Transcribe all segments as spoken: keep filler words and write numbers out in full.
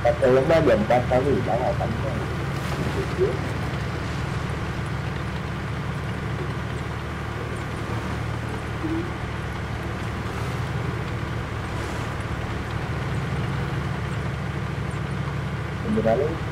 Tapi lúc đó dùm qua sáu gì đó là tấm mình ra lấy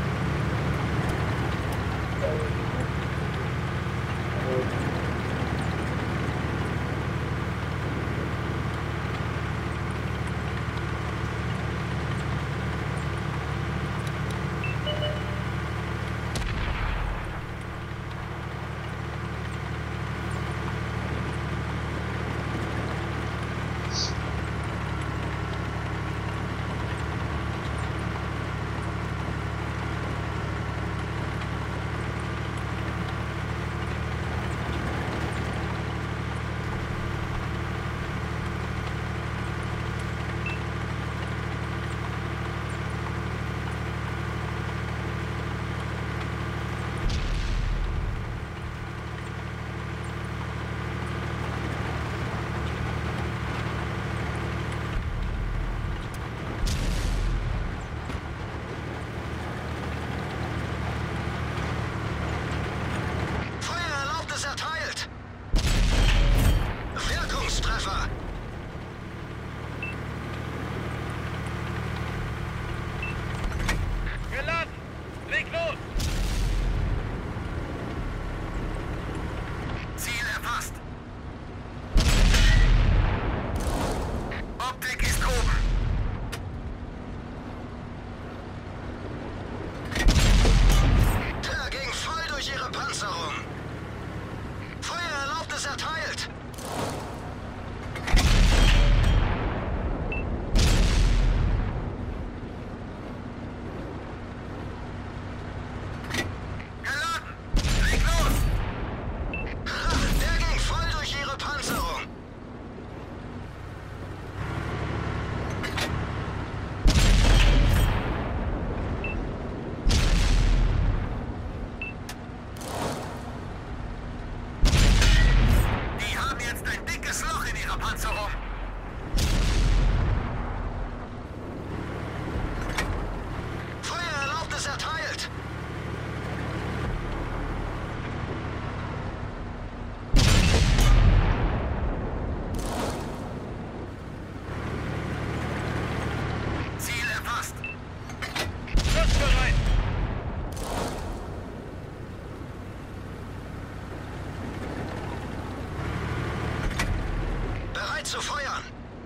zu feuern.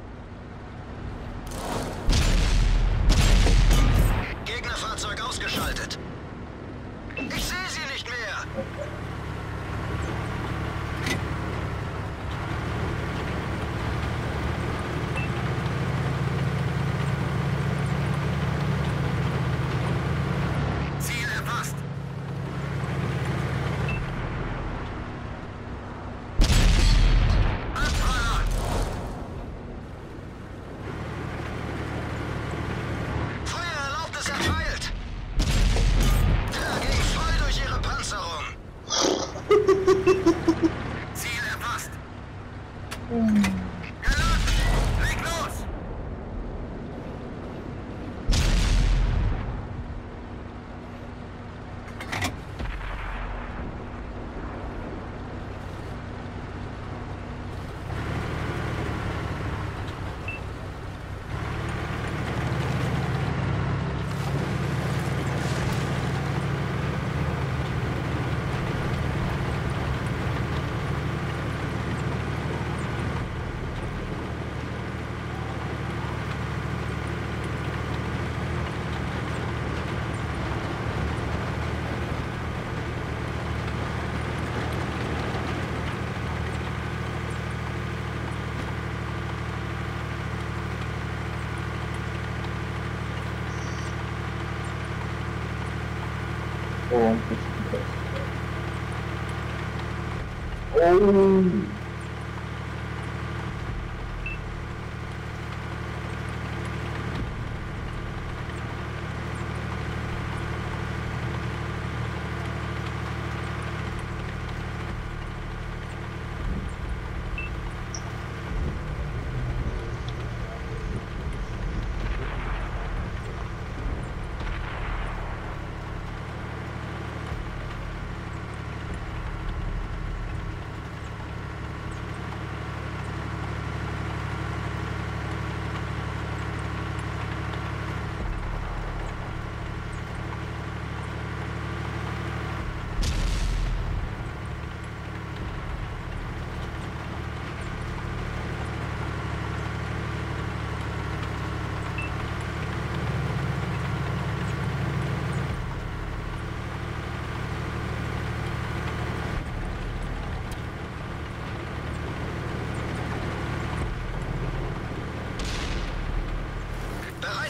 Gegnerfahrzeug ausgeschaltet. Ich sehe sie nicht mehr. Ziel erfasst. Oh, oh.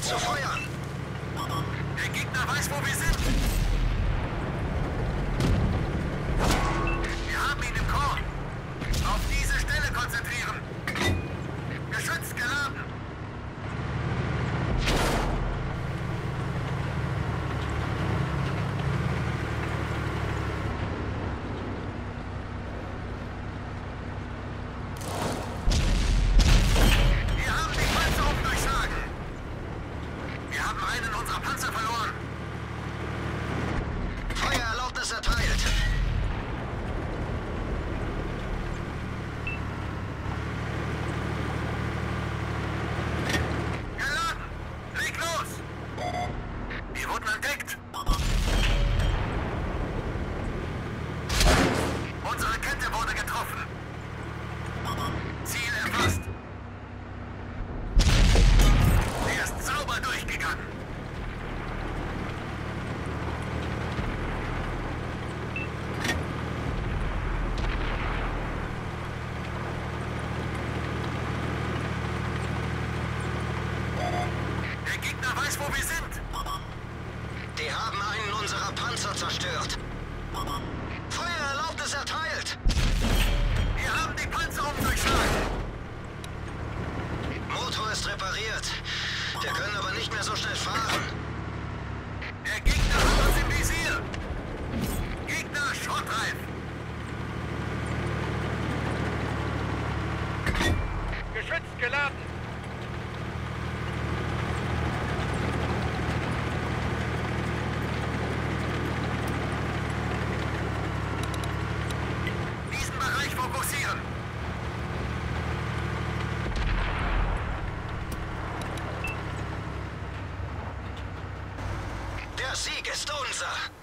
Zeit zu feuern. Der Gegner weiß, wo wir sind. Wir haben ihn im Korn. Auf diese Stelle konzentrieren. Geschütz geladen. Wir haben die Panzerung durchschlagen. Wir haben einen unserer Panzer verloren. Feuererlaubnis erteilt. Geladen. Leg los. Wir wurden entdeckt. Unsere Kette wurde getroffen. Ziel erfasst. Er ist sauber durchgegangen. Der Gegner weiß, wo wir sind. Die haben einen unserer Panzer zerstört. Feuererlaubnis erteilt. Wir haben die Panzerung durchschlagen. Motor ist repariert. Wir können aber nicht mehr so schnell fahren. Der Gegner hat uns im Visier. Gegner schrottreif. Geschütz geladen. Diesen Bereich fokussieren. Der Sieg ist unser.